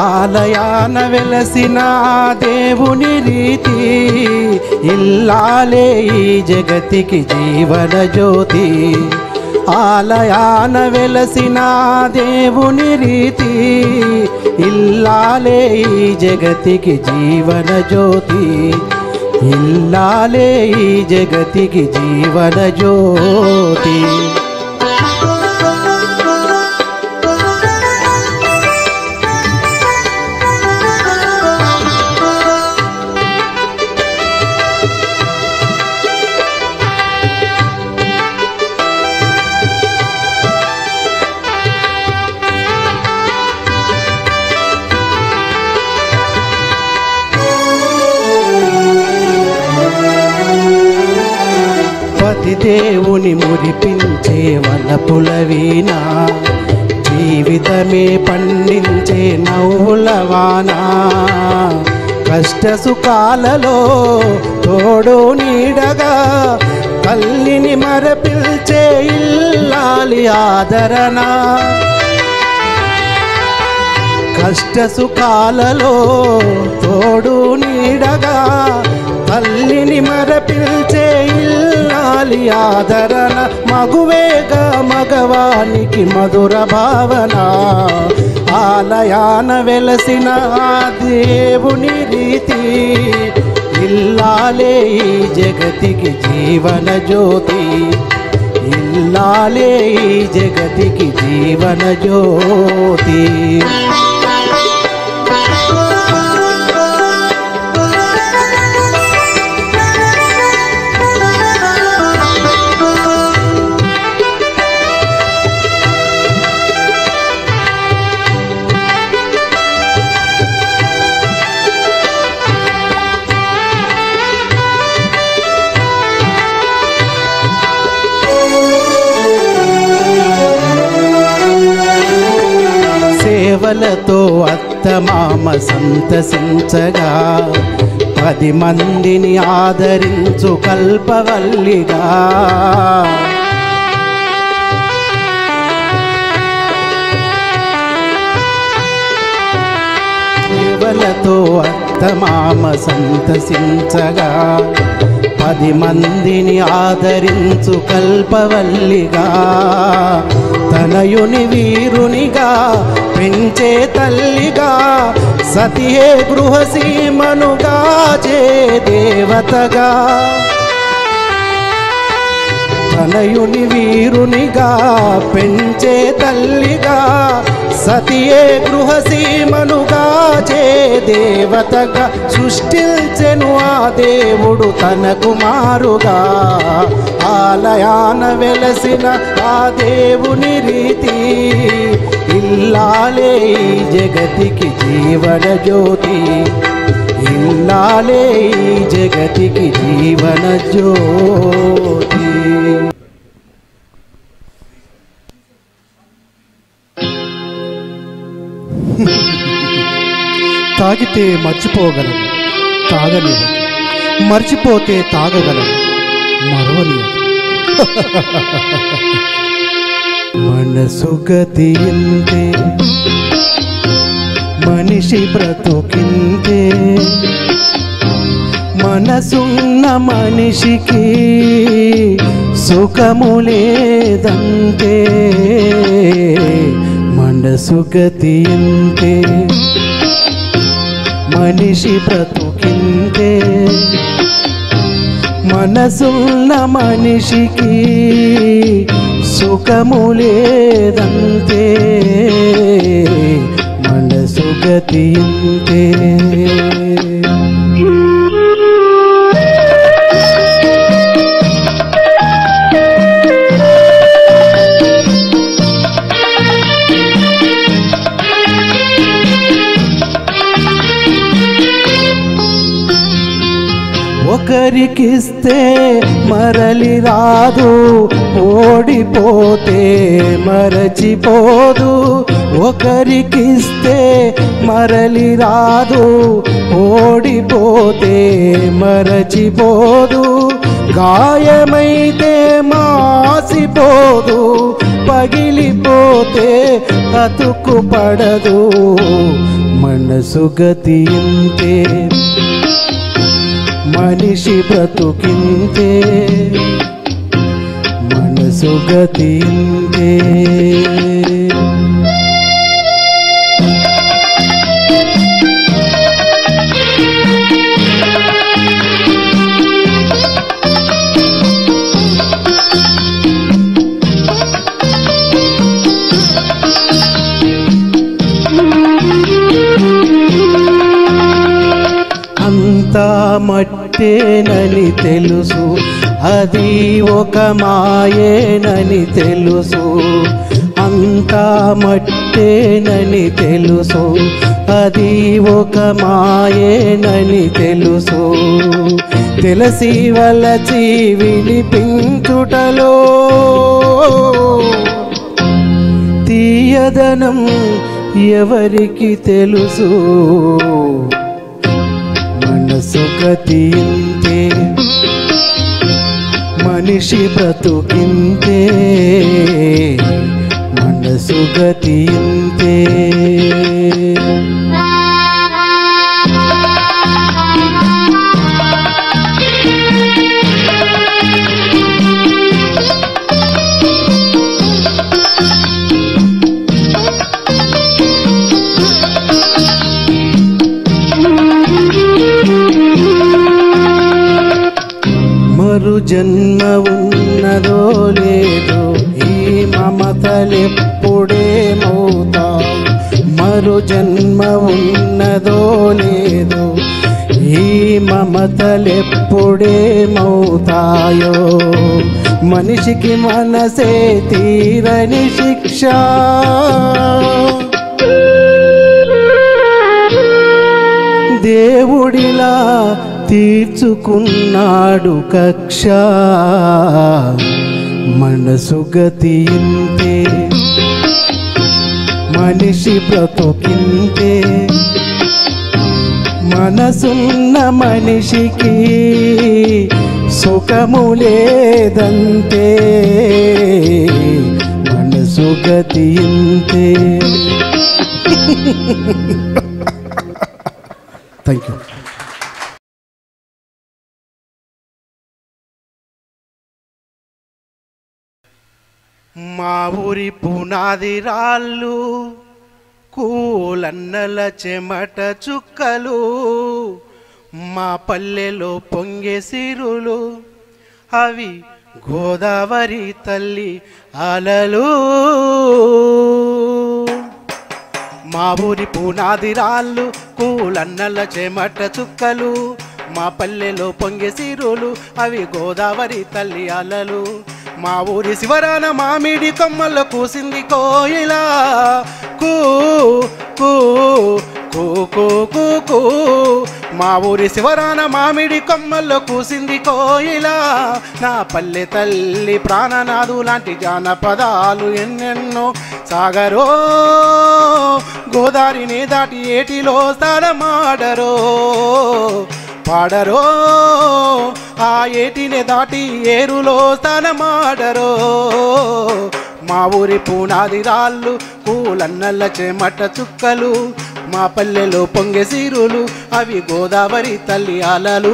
ఆలయాన వెలసిన దేవుని రీతి ఇల్లాలే ఈ జగతికి జీవన జ్యోతి ఆలయాన వెలసిన దేవుని రీతి ఇల్లాలే ఈ జగతికి జీవన జ్యోతి ఇల్లాలే ఈ జగతికి జీవన జ్యోతి దేవుని మురిపించే వలపుల వీణ జీవితమే పండించే నవ్వుల వాన కష్ట సుఖాలలో తోడు నీడగా తల్లిని మరపిల్చే ఇల్లాలి ఆదరణ కష్ట సుఖాలలో తోడు నీడగా తల్లిని మరపిల్చే ఇల్లాలి ఆదరణ మగువేగా మగవానికి మధుర భావన ఆలయాన వెలసిన దేవుని రీతి ఇల్లాలే ఈ జగతికి జీవన జ్యోతి ఇల్లాలే ఈ జగతికి జీవన జ్యోతి సేవలతో అత్తమామ సంతసించగా 10 మందిని ఆదరించు కల్పవల్లిగా సేవలతో అత్తమామ సంతసించగా 10 మందిని ఆదరించు కల్పవల్లిగా తనయుని వీరునిగా పెంచే తల్లిగా సతియే గృహసీమనుగా చే దేవతగా తనయుని వీరునిగా పెంచే తల్లిగా సతియే గృహసీమనుగా చే దేవతగా సృష్టించెను ఆ దేవుడు తన కుమారుగా ఆలయాన వెలసిన ఆ దేవుని రీతి ఇల్లాలే ఈ జగతికి జీవన జ్యోతి ఇల్లాలే ఈ జగతికి జీవన జ్యోతి తాగితే మర్చిపోగలను తాగని మర్చిపోతే తాగగలను మరవని మనసు గతింతే మనిషి బ్రతుకింతే మనసున్న మనిషికి సుఖము లేదంతే మనసు గతింతే మనిషి బ్రతుకింతే మనసున్న మనిషికి సుఖము లేదంతే మనసు గతింతే ఒకరికిస్తే మరలి రాదు ఓడిపోతే మరచిపోదు ఒకరికిస్తే మరలి రాదు ఓడిపోతే మరచిపోదు గాయమైతే మాసిపోదు పగిలిపోతే అతుకు పడదు మనసు గతి ఇంతే మనిషి బ్రతుకింతే మనసు గతి ఇంతే అంతా మట్టేనని తెలుసు అది ఒక మాయేనని తెలుసు అంతా మట్టేనని తెలుసు అది ఒక మాయేనని తెలుసు తెలిసి వలచి వినిపించుటలో తీయదనం ఎవరికి తెలుసు మనసు గతి ఇంతే మనిషి బ్రతుకింతే మనసు గతి ఇంతే మరు జన్మ ఉన్నదో లేదో ఈ మమతలెప్పుడేమవుతాయి మరు జన్మ ఉన్నదో లేదో ఈ మమతలెప్పుడేమవుతాయో మనిషికి మనసే తీరని శిక్ష దేవుడిలా తీర్చుకున్నాడు కక్ష మనసు గతి ఇంతే మనిషి బ్రతుకింతే మనసున్న మనిషికి సుఖము లేదంతే మనసు గతి ఇంతే థ్యాంక్ యూ మా ఊరి పునాది రాళ్ళు కూలన్నల చెమట చుక్కలు మా పల్లెలో పొంగే సిరులు అవి గోదావరి తల్లి అలలు మా ఊరి పునాది రాళ్ళు కూలన్నల చెమట చుక్కలు మా పల్లెలో పొంగే సిరులు అవి గోదావరి తల్లి అలలు మా ఊరి శివరాన మామిడి కొమ్మల్లో కూసింది కోయిలా కూ కూ కూ కూ కూ కూ మా ఊరి శివరాన మామిడి కొమ్మల్లో కూసింది కోయిలా నా పల్లె తల్లి ప్రాణనాదు లాంటి జానపదాలు ఎన్నెన్నో సాగరో గోదావరిని దాటి ఏటిలో స్థలమాడరో పాడరో ఆ ఏటిని దాటి ఏరులో స్థలమాడరో మా ఊరి పునాది రాళ్ళు కూలన్నల చెమట చుక్కలు మా పల్లెలో పొంగే సిరులు అవి గోదావరి తల్లి అలలు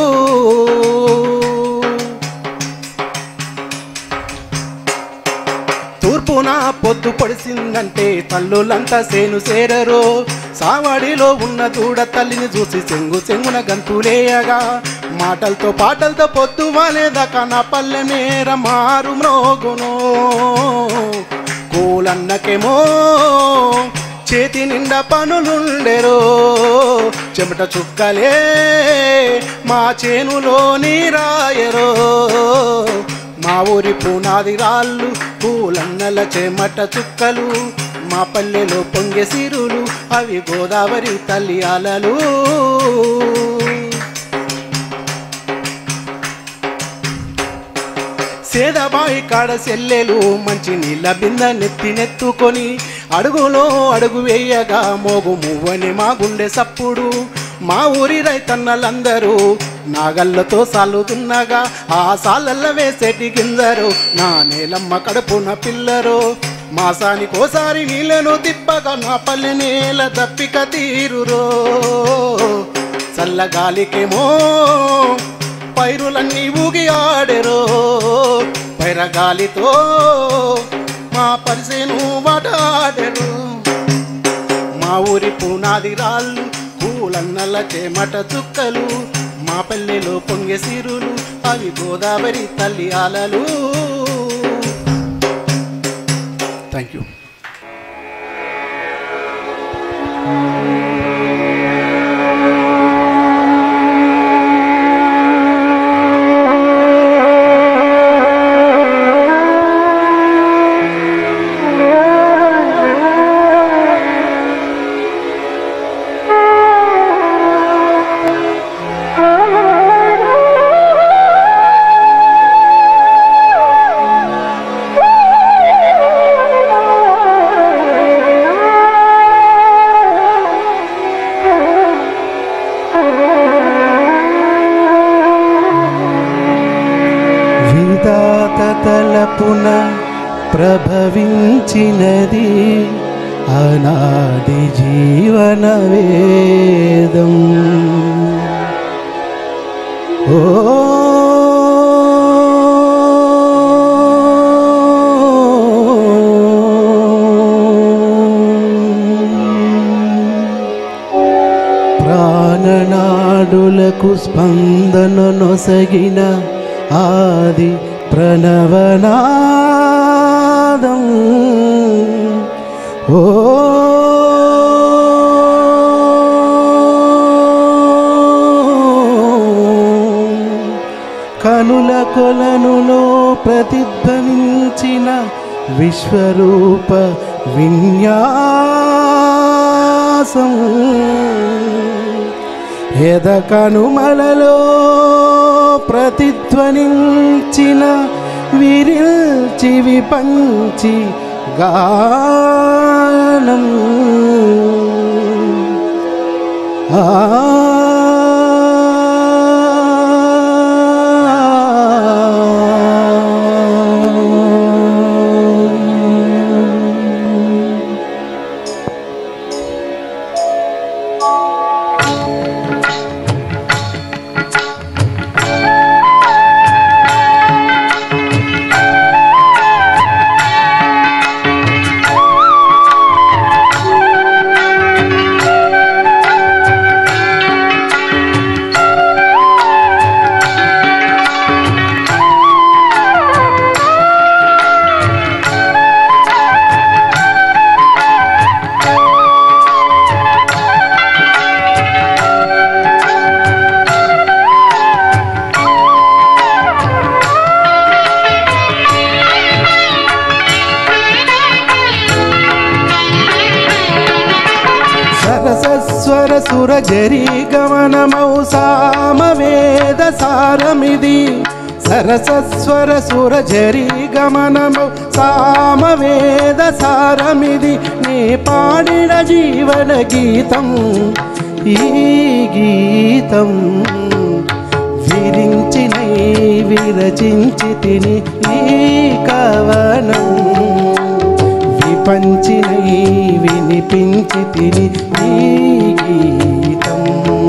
తూర్పున పొద్దు పొడిసిందంటే తల్లులంతా సేను సేరరో సావడిలో ఉన్న దూడ తల్లిని చూసి చెంగు చెంగున గంతులేయగా మాటలతో పాటలతో పొద్దు వాలేదాకా నా పల్లె మేర మారు మ్రోగును కూలన్నకేమో చేతి నిండా పనులుండెరో చెమట చుక్కలే మా చేనులో నీరాయరో మా ఊరి పునాది రాళ్ళు కూలన్నల చెమట చుక్కలు మా పల్లెలో పొంగే సిరులు అవి గోదావరి తల్లి అలలు సేదబాయి కాడ సెల్లెలు మంచి నీళ్ళ బింద నెత్తినెత్తుకొని అడుగులో అడుగు వేయగా మోగు మువ్వని మా గుండె సప్పుడు మా ఊరి రైతన్నలందరూ నాగళ్ళతో సాలుతున్నగా ఆ సాలల్ల వేసేటి గింజరు నా నేలమ్మ కడుపున పిల్లరు మాసానికోసారి నీళ్ళను తిప్పగా నా పల్లె నేల దప్పిక తీరురో చల్లగాలికేమో పైరులన్నీ ఊగి ఆడెరో పైరగాలితో మా పరిసేను వాటాడెరు మా ఊరి పునాది రాళ్ళు పూలన్నల చేమట చుక్కలు మా పల్లెలో పొంగే సిరులు అవి గోదావరి తల్లి ఆలలు. Thank you. తలపున ప్రభవించినది అనాది జీవన వేదం. ఓ ప్రాణనాడులకు స్పందన నొసగిన ఆది ప్రణవనాదం. ఓ కనుల కొలనులో ప్రతిధ్వనించిన విశ్వరూప విన్యాసం. ఎద కనుమలలో ప్రతిధ్వనించిన విరిల్చి విపంచి గానం. సరసస్వర సురజరీ గమనమౌ సామవేద సారమిది. సరసస్వర సురజరీ గమనమౌ సామవేద సారమిది. నే పాడిన జీవన గీతం ఈ గీతం. విరించినై విరచించి తిని ఈ కవనం. విపంచినై వినిపించి తిని ఈ గీతం.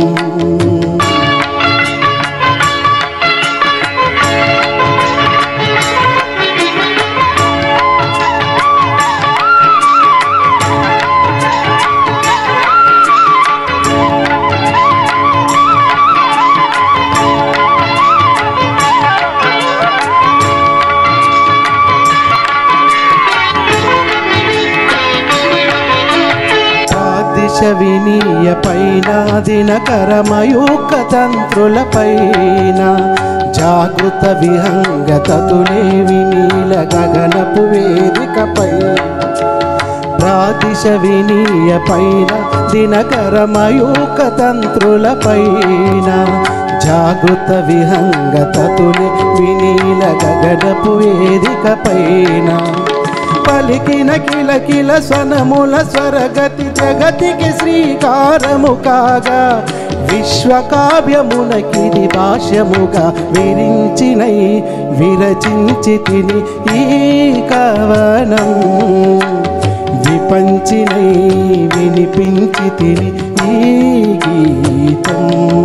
వినీయ పైన దినకరమయూక తంత్రుల పైన జాగృత విహంగతతులే వినీల గగనపు వేదికపై. ప్రాతిశ వినీయ పైన దినకరమయూక తంత్రుల పైన జాగృత విహంగతతులే వినీల గగనపు వేదికపైన. పలికిన కిలకిల స్వనముల స్వరగతి జగతికి శ్రీకారము కాగా విశ్వకావ్యమునకిది భాష్యముగా విరించినై విరచించి తిని ఈ కవనం విపంచినై వినిపించి తిని ఈ గీతం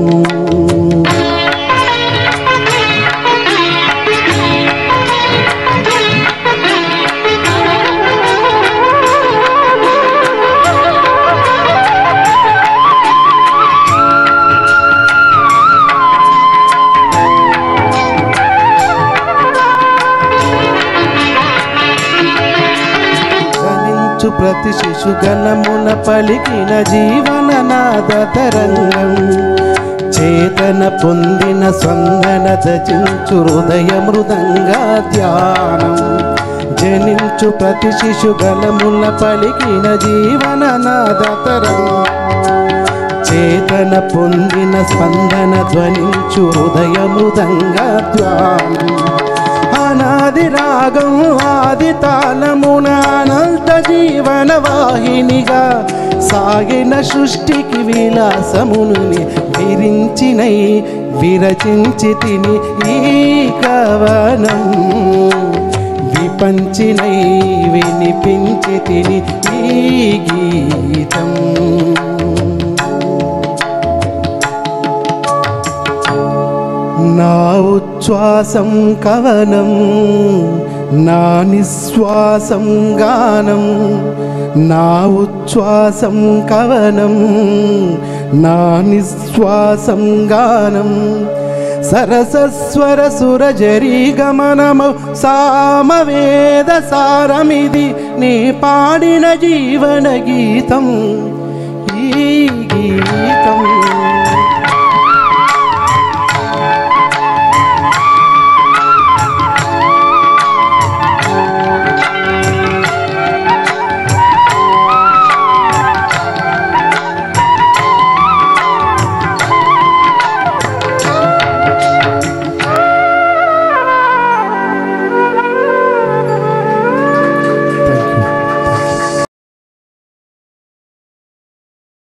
ప్రతి శిశుగణమున పలికిన జీవననాద తరంగం చేతన పొందిన స్పందన దచించు హృదయ మృదంగా ధ్యానం జనించు ప్రతి శిశుగణమున పలికిన జీవననాద తరంగం చేతన పొందిన స్పందన ధ్వనించు హృదయ మృదంగా ధ్యానం అనాది రాగం ఆది తాళమున అనంత జీవన వాహినిగా సాగిన సృష్టికి విలాసమును విరించినై విరచించి తిని ఈ కవనం విపంచినై వినిపించి తిని ఈ గీతం నా ఉచ్ఛ్వాసం కవనం నా నిశ్వాసం గానం నా ఉచ్ఛ్వాసం కవనం నా నిశ్వాసం గానం సరసస్వర సురజరీ గమనము సామవేద సారమిది నీ పాడిన జీవన గీతం ఈ గీతం